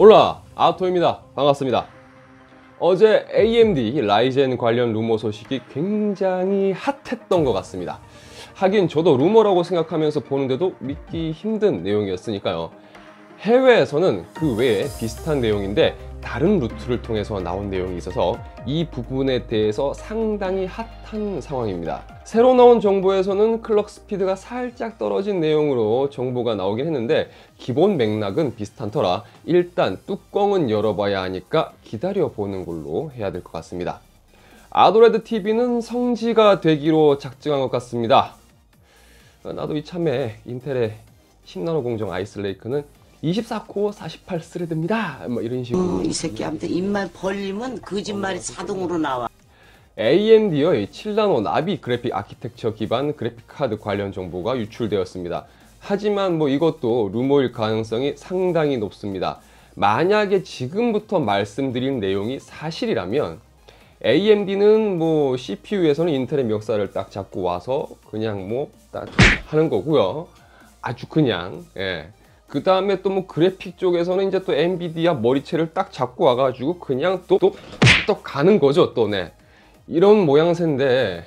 올라 아토입니다. 반갑습니다. 어제 AMD 라이젠 관련 루머 소식이 굉장히 핫했던 것 같습니다. 하긴 저도 루머라고 생각하면서 보는데도 믿기 힘든 내용이었으니까요. 해외에서는 그 외에 비슷한 내용인데 다른 루트를 통해서 나온 내용이 있어서 이 부분에 대해서 상당히 핫한 상황입니다. 새로 나온 정보에서는 클럭 스피드가 살짝 떨어진 내용으로 정보가 나오긴 했는데 기본 맥락은 비슷한 터라 일단 뚜껑은 열어봐야 하니까 기다려보는 걸로 해야 될 것 같습니다. 아도레드 TV는 성지가 되기로 작정한 것 같습니다. 나도 이참에 인텔의 10나노 공정 아이스레이크는 24코어 48스레드입니다. 뭐 이런 식으로. 이 새끼한테 입만 벌리면 거짓말이 자동으로 나와. AMD의 7나노 나비 그래픽 아키텍처 기반 그래픽 카드 관련 정보가 유출되었습니다. 하지만 뭐 이것도 루머일 가능성이 상당히 높습니다. 만약에 지금부터 말씀드린 내용이 사실이라면 AMD는 뭐 CPU에서는 인텔의 멱살을 딱 잡고 와서 그냥 뭐 딱 하는 거고요. 아주 그냥 그 다음에 또 뭐 그래픽 쪽에서는 이제 또 엔비디아 머리채를 딱 잡고 와가지고 그냥 또 가는 거죠. 또 이런 모양새인데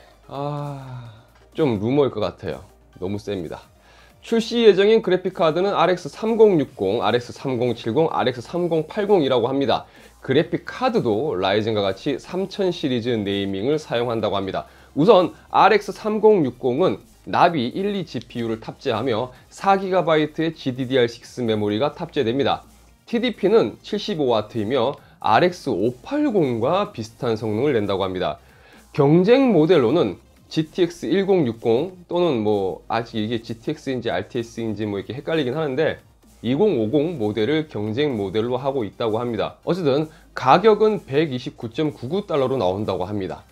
좀 루머일 것 같아요. 너무 셉니다. 출시 예정인 그래픽 카드는 RX 3060, RX 3070, RX 3080이라고 합니다. 그래픽 카드도 라이젠과 같이 3000 시리즈 네이밍을 사용한다고 합니다. 우선 RX 3060은 나비 12 GPU를 탑재하며 4GB의 GDDR6 메모리가 탑재됩니다. TDP는 75W이며 RX 580과 비슷한 성능을 낸다고 합니다. 경쟁 모델로는 GTX 1060 또는 뭐 아직 이게 GTX인지 RTX인지 뭐 이렇게 헷갈리긴 하는데 2050 모델을 경쟁 모델로 하고 있다고 합니다. 어쨌든 가격은 129.99달러로 나온다고 합니다.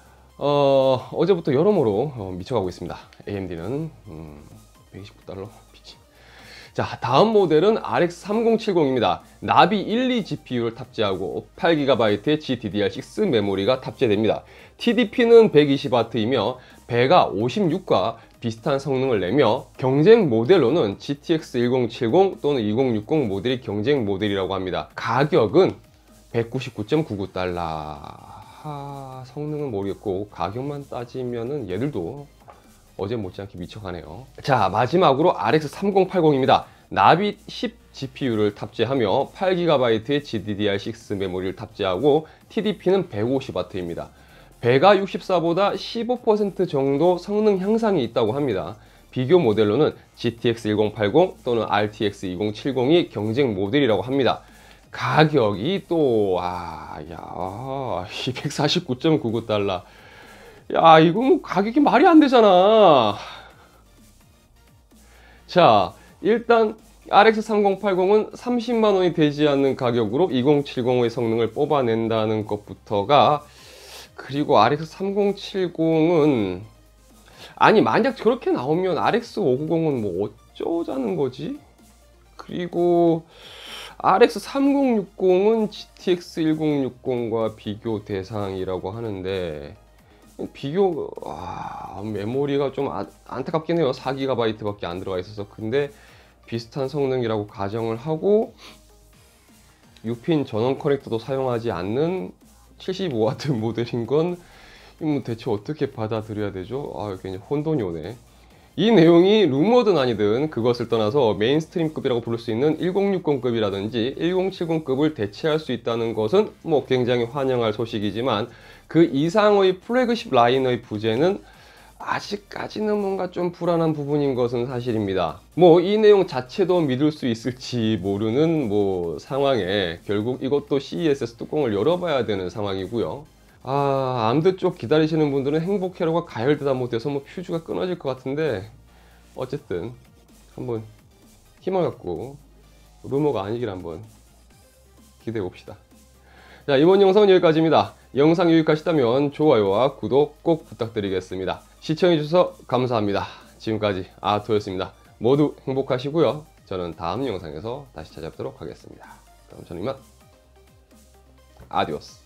어제부터 여러모로 미쳐가고 있습니다. AMD는 129달러 미치. 자, 다음 모델은 RX 3070입니다. 나비 12 GPU를 탑재하고 8GB의 GDDR6 메모리가 탑재됩니다. TDP는 120W이며 배가 56과 비슷한 성능을 내며 경쟁 모델로는 GTX 1070 또는 2060 모델이 경쟁 모델이라고 합니다. 가격은 199.99달러. 성능은 모르겠고 가격만 따지면은 얘들도 어제 못지않게 미쳐가네요. 자, 마지막으로 RX 3080입니다. 나비 10 GPU를 탑재하며 8GB의 GDDR6 메모리를 탑재하고 TDP는 150W입니다. 배가 64보다 15% 정도 성능 향상이 있다고 합니다. 비교 모델로는 GTX 1080 또는 RTX 2070이 경쟁 모델이라고 합니다. 가격이 또 249.99달러. 야, 이건 가격이 말이 안 되잖아. 자, 일단 RX 3080은 30만 원이 되지 않는 가격으로 2070의 성능을 뽑아낸다는 것부터가, 그리고 RX 3070은 아니 만약 저렇게 나오면 RX 590은 뭐 어쩌자는 거지? 그리고 RX 3060은 GTX 1060과 비교 대상이라고 하는데 메모리가 좀 안타깝긴 해요. 4GB 밖에 안 들어가 있어서. 근데 비슷한 성능이라고 가정을 하고 6핀 전원 커넥터도 사용하지 않는 75W 모델인 건 대체 어떻게 받아들여야 되죠? 괜히 혼돈이 오네. 이 내용이 루머든 아니든 그것을 떠나서 메인스트림급이라고 부를 수 있는 1060급이라든지 1070급을 대체할 수 있다는 것은 뭐 굉장히 환영할 소식이지만 그 이상의 플래그십 라인의 부재는 아직까지는 뭔가 좀 불안한 부분인 것은 사실입니다. 뭐 이 내용 자체도 믿을 수 있을지 모르는 뭐 상황에 결국 이것도 CES에서 뚜껑을 열어봐야 되는 상황이고요. 암드 쪽 기다리시는 분들은 행복회로가 가열되다 못해서 뭐 퓨즈가 끊어질 것 같은데 어쨌든 한번 힘을 갖고 루머가 아니길 한번 기대해 봅시다. 자, 이번 영상은 여기까지입니다. 영상 유익하시다면 좋아요와 구독 꼭 부탁드리겠습니다. 시청해 주셔서 감사합니다. 지금까지 아토였습니다. 모두 행복하시고요. 저는 다음 영상에서 다시 찾아뵙도록 하겠습니다. 그럼 저는 이만 아디오스.